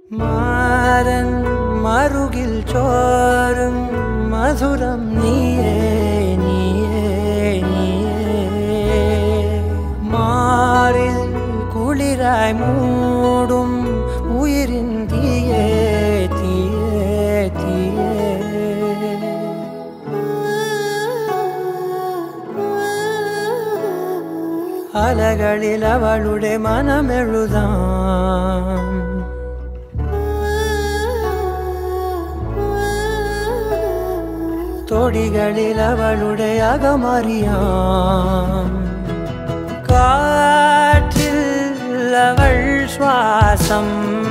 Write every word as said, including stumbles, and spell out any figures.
മാരൻ മറുകിൽ ചോരും മധുരം നീയേ നീയേ നീയേ മാറിൽ കുളിരായി മൂടും ഉയിരിൻ തീയേ തീയേ തീയേ അലകളിൽ അവളുടെ മനമെഴുതാം തൊടികളിൽ അവളുടെ അകമറിയാം കാറ്റിൽ അവൾ ശ്വാസം